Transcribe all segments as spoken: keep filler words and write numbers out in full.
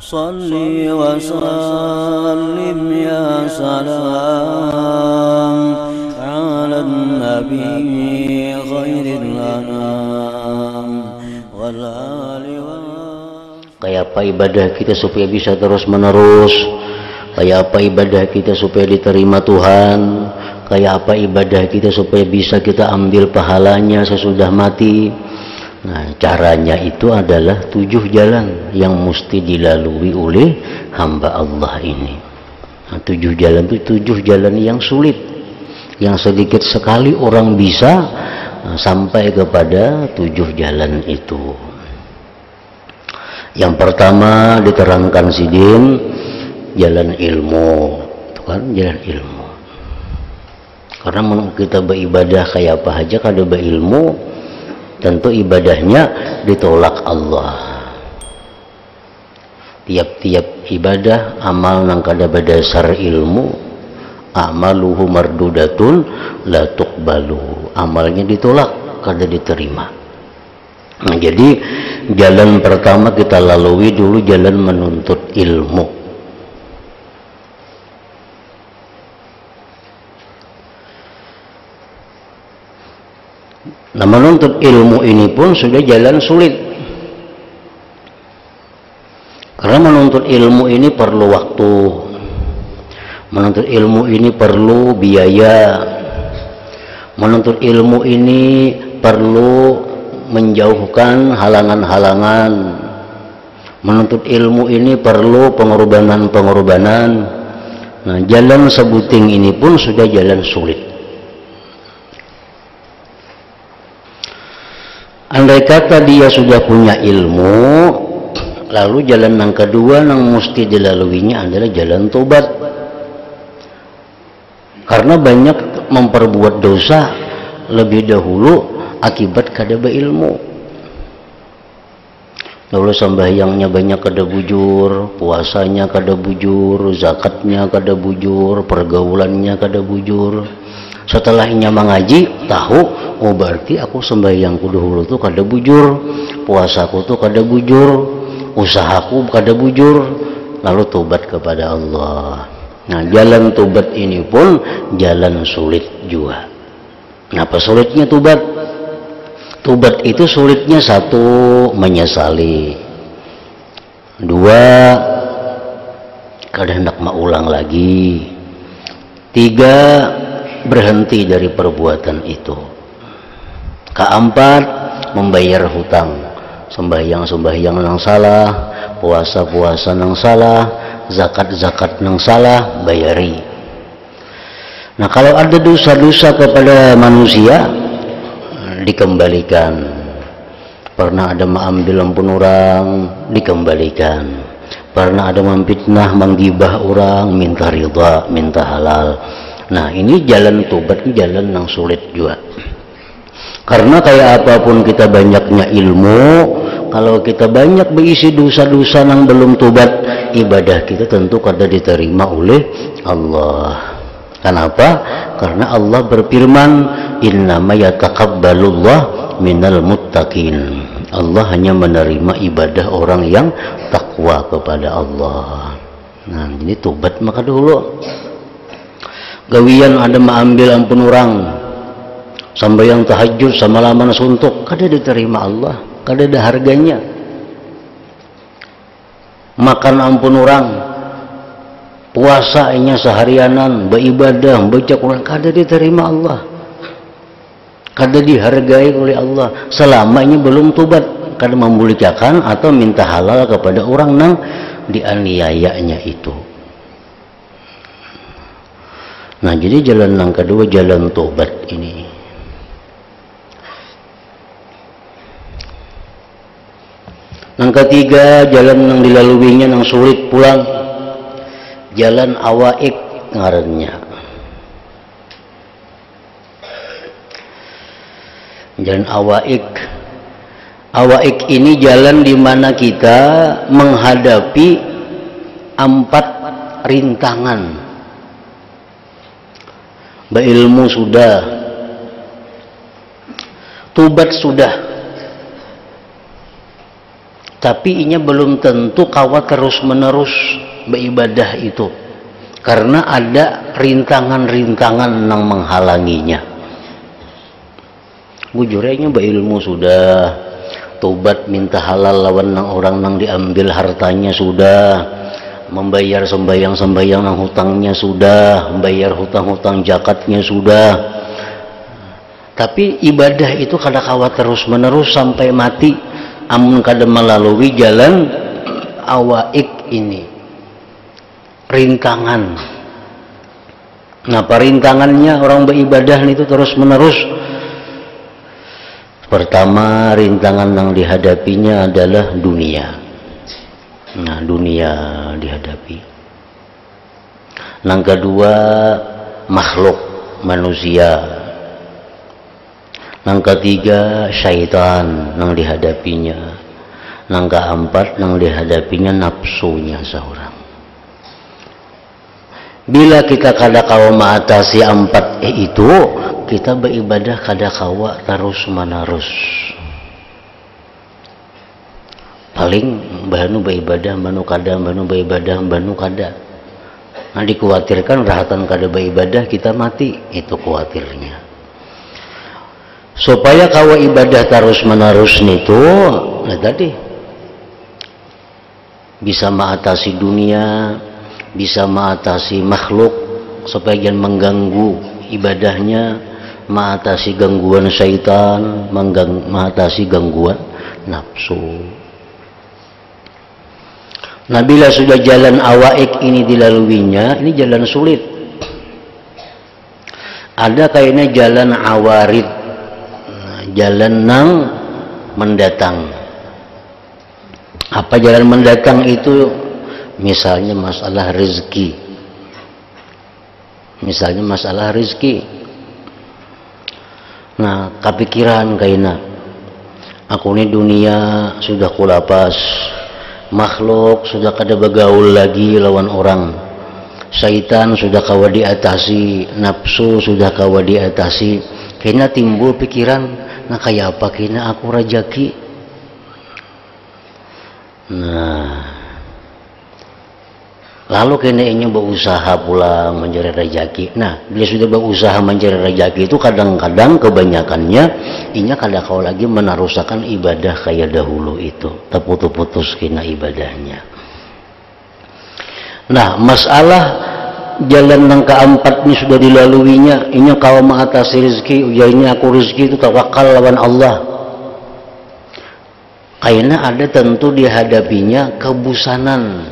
Salli wa sallim ya salam ala nabi khairil anam wal ali wa. Kayak apa ibadah kita supaya bisa terus menerus? Kayak apa ibadah kita supaya diterima Tuhan? Kayak apa ibadah kita supaya bisa kita ambil pahalanya sesudah mati? Nah, caranya itu adalah tujuh jalan yang mesti dilalui oleh hamba Allah ini. Nah, tujuh jalan itu tujuh jalan yang sulit, yang sedikit sekali orang bisa nah, sampai kepada tujuh jalan itu. Yang pertama diterangkan sidin, jalan ilmu, itu kan jalan ilmu. Karena kita beribadah kayak apa aja kada berilmu, tentu ibadahnya ditolak Allah. Tiap-tiap ibadah amal nang kada berdasar ilmu, amaluhu mardudatun la tuqbalu, amalnya ditolak, kada diterima. Nah, jadi jalan pertama kita lalui dulu jalan menuntut ilmu. Nah, menuntut ilmu ini pun sudah jalan sulit. Karena menuntut ilmu ini perlu waktu. Menuntut ilmu ini perlu biaya. Menuntut ilmu ini perlu menjauhkan halangan-halangan. Menuntut ilmu ini perlu pengorbanan-pengorbanan. Nah, jalan sebuting ini pun sudah jalan sulit. Andai kata dia sudah punya ilmu, lalu jalan yang kedua yang mesti dilaluinya adalah jalan tobat. Karena banyak memperbuat dosa lebih dahulu akibat kada berilmu. Lalu sembahyangnya banyak kada bujur, puasanya kada bujur, zakatnya kada bujur, pergaulannya kada bujur. Setelahnya mengaji, tahu, oh berarti aku sembahyangku dahulu tuh kada bujur, puasaku tuh kada bujur, usahaku kada bujur, lalu tobat kepada Allah. Nah, jalan tobat ini pun jalan sulit juga. Kenapa sulitnya tobat? Tobat itu sulitnya satu, menyesali. Dua, kada hendak maulang lagi. Tiga, berhenti dari perbuatan itu. Keempat, membayar hutang. Sembahyang-sembahyang nang salah, puasa-puasa nang salah, zakat-zakat nang salah, bayari. Nah, kalau ada dosa-dosa kepada manusia, dikembalikan. Pernah ada mengambil ampun orang, dikembalikan. Pernah ada memfitnah, menggibah orang, minta ridha, minta halal. Nah, ini jalan tobat, ini jalan yang sulit juga. Karena kayak apapun kita banyaknya ilmu, kalau kita banyak berisi dosa-dosa yang belum tobat, ibadah kita tentu kada diterima oleh Allah. Kenapa? Karena Allah berfirman, innama yataqabbalullah minal muttaqin. Allah hanya menerima ibadah orang yang takwa kepada Allah. Nah, ini tobat maka dulu. Gawian ada mengambil ampun orang, sampai yang tahajud sama lama suntuk, kada diterima Allah, kada ada harganya. Makan ampun orang, puasanya seharianan, beribadah, baca Quran, kada diterima Allah, kada dihargai oleh Allah. Selama ini belum tobat, kada membolehkan atau minta halal kepada orang nang dianiayanya itu. Nah, jadi jalan yang kedua jalan tobat ini. Yang ketiga jalan yang dilaluinya yang sulit pulang, jalan awaik ngarannya. Jalan awaik. Awaik ini jalan di mana kita menghadapi empat rintangan. Berilmu sudah, tobat sudah, tapi inya belum tentu kawa terus menerus beribadah itu, karena ada rintangan-rintangan yang menghalanginya. Bujurnya berilmu sudah, tobat minta halal lawan nang orang nang diambil hartanya sudah, membayar sembayang-sembayang nang hutangnya sudah, membayar hutang-hutang zakatnya sudah. Tapi ibadah itu kada kawa terus menerus sampai mati, amun kada melalui jalan awaik ini, rintangan. Nah, perintangannya orang beribadah itu terus menerus. Pertama, rintangan yang dihadapinya adalah dunia. Nah, dunia dihadapi. Yang kedua, makhluk manusia. Yang ketiga, syaitan yang dihadapinya. Yang keempat, yang dihadapinya nafsunya seorang. Bila kita kada kawa mengatasi empat itu, kita beribadah kada kawa terus menerus. Paling banu beribadah, banu kada, banu beribadah, banu kada. Nah, dikhawatirkan rahatan kada beribadah kita mati, itu khawatirnya. Supaya kawa ibadah terus menerus itu, nah tadi bisa mengatasi dunia, bisa mengatasi makhluk supaya jangan mengganggu ibadahnya, mengatasi gangguan syaitan, mengatasi gangguan nafsu. Nah, bila sudah jalan awaik ini dilaluinya, ini jalan sulit. Ada kayaknya jalan awarid, nah, jalan nang mendatang. Apa jalan mendatang itu? Misalnya masalah rezeki, misalnya masalah rezeki. Nah, kepikiran kaina, aku ini dunia sudah kulapas, makhluk sudah kada bergaul lagi lawan orang, syaitan sudah kawa diatasi, nafsu sudah kawa diatasi. Kaina timbul pikiran, nah kayak apa kaina aku rajaki. Nah, lalu kena ingin berusaha pula mencari rezeki. Nah, bila sudah berusaha mencari rezeki itu kadang-kadang kebanyakannya inya kada kau lagi meneruskan ibadah kayak dahulu itu, terputus-putus kena ibadahnya. Nah, masalah jalan yang keempat ini sudah dilaluinya, inya kau mengatasi rezeki, ujarnya aku rezeki itu tawakal lawan Allah. Kayaknya ada tentu dihadapinya kebusanan,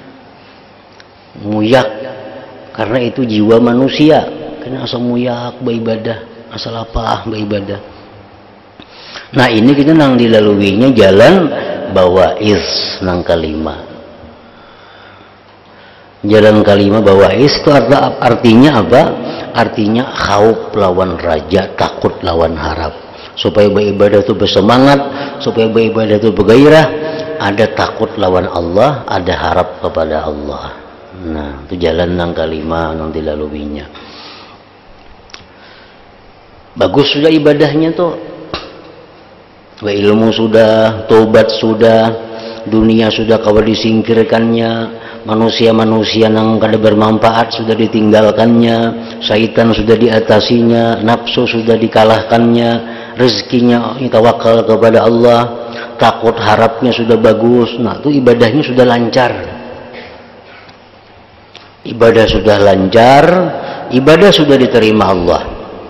muyak, karena itu jiwa manusia. Kena asal muyak beribadah, asal apa beribadah. Nah, ini kita nang dilaluinya jalan bawaiz nang kelima. Jalan kelima bawaiz itu artinya apa? Artinya khauf lawan raja, takut lawan harap. Supaya beribadah itu bersemangat, supaya beribadah itu bergairah, ada takut lawan Allah, ada harap kepada Allah. Nah, itu jalan yang kelima yang dilaluinya. Bagus sudah ibadahnya tuh, ilmu sudah, tobat sudah, dunia sudah kawa disingkirkannya, manusia-manusia yang kada bermanfaat sudah ditinggalkannya, syaitan sudah diatasinya, nafsu sudah dikalahkannya, rezekinya tawakal kepada Allah, takut harapnya sudah bagus. Nah, itu ibadahnya sudah lancar. Ibadah sudah lancar, ibadah sudah diterima Allah.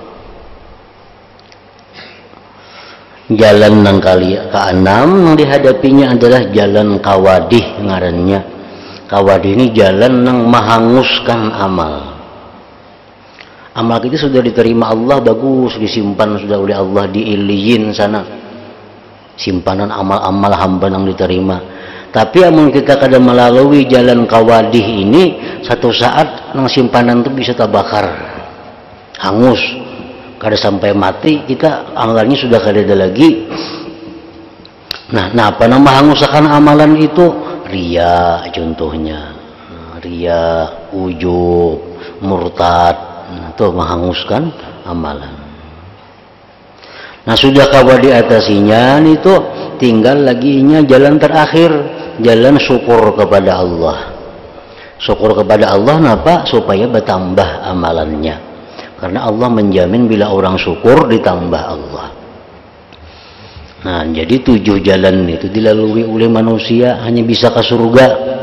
Jalan yang kali keenam yang dihadapinya adalah jalan kawadih ngarannya. Kawadih ini jalan yang menghanguskan amal. Amal kita sudah diterima Allah, bagus, disimpan sudah oleh Allah di iliyin sana, simpanan amal-amal hamba yang diterima. Tapi amun kita kada melalui jalan kawadih ini, satu saat nang simpanan itu bisa terbakar, hangus, kada sampai mati kita amalnya sudah kada ada lagi. Nah, nah apa nama hanguskan amalan itu? Ria contohnya, ria, ujub, murtad, nah, itu menghanguskan amalan. Nah, sudah kawa diatasinya itu tinggal laginya jalan terakhir, jalan syukur kepada Allah. Syukur kepada Allah kenapa? Supaya bertambah amalannya, karena Allah menjamin bila orang syukur ditambah Allah. Nah, jadi tujuh jalan itu dilalui oleh manusia hanya bisa ke surga.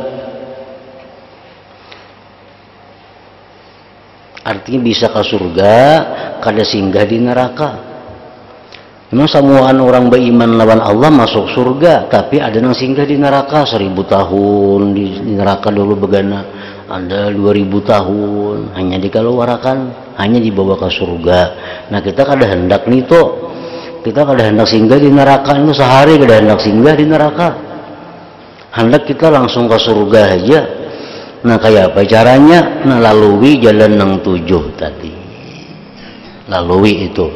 Artinya bisa ke surga, kada singgah di neraka. Memang semuaan orang beriman lawan Allah masuk surga, tapi ada yang singgah di neraka seribu tahun di, di neraka dulu begana, ada dua ribu tahun hanya dikeluarkan, hanya dibawa ke surga. Nah, kita kada hendak nih toh, kita kada hendak singgah di neraka itu sehari, kada hendak singgah di neraka, hendak kita langsung ke surga aja. Nah, kayak apa caranya? Nah, lalui jalan yang tujuh tadi, lalui itu.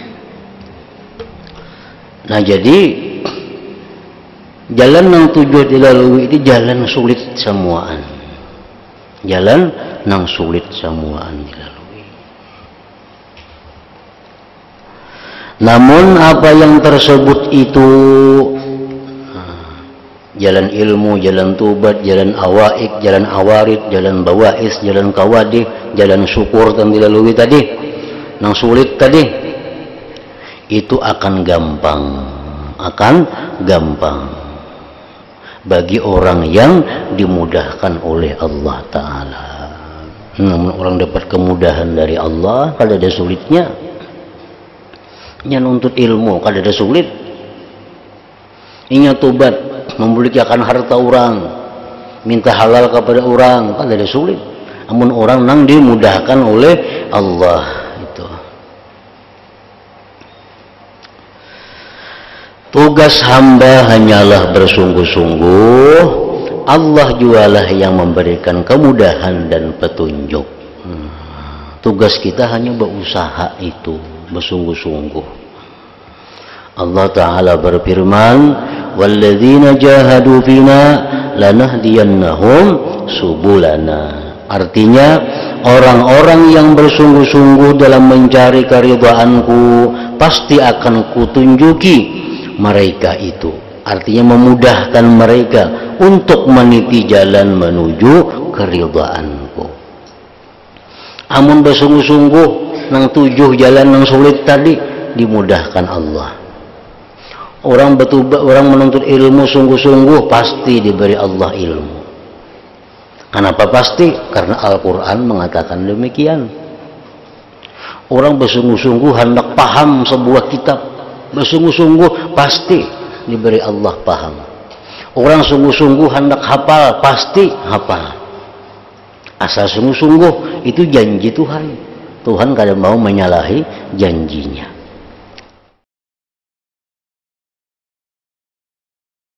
Nah, jadi jalan yang tujuh dilalui itu jalan sulit semuaan, jalan yang sulit semuaan dilalui. Namun apa yang tersebut itu jalan ilmu, jalan tubat, jalan awaik, jalan awarid, jalan bawais, jalan kawadih, jalan syukur yang dilalui tadi, yang sulit tadi, itu akan gampang, akan gampang bagi orang yang dimudahkan oleh Allah Ta'ala. Namun orang dapat kemudahan dari Allah, kalau ada sulitnya. Yang nuntut ilmu, kalau ada sulit. Ingat tubat, membulikan harta orang, minta halal kepada orang, kan ada sulit. Namun orang nang dimudahkan oleh Allah itu. Tugas hamba hanyalah bersungguh-sungguh, Allah jualah yang memberikan kemudahan dan petunjuk. Hmm. Tugas kita hanya berusaha itu, bersungguh-sungguh. Allah Ta'ala berfirman, walladzina jahadu fina lanahdiyannahum subulana. Artinya orang-orang yang bersungguh-sungguh dalam mencari keridhaanku pasti akan kutunjuki mereka itu. Artinya memudahkan mereka untuk meniti jalan menuju keridhaanku. Amun bersungguh-sungguh nang tujuh jalan nang sulit tadi dimudahkan Allah. Orang betuba, orang menuntut ilmu sungguh-sungguh pasti diberi Allah ilmu. Kenapa pasti? Karena Al-Quran mengatakan demikian. Orang bersungguh-sungguh hendak paham sebuah kitab, bersungguh-sungguh pasti diberi Allah paham. Orang sungguh-sungguh hendak hafal pasti hafal. Asal sungguh-sungguh itu janji Tuhan. Tuhan kadang mau menyalahi janjinya.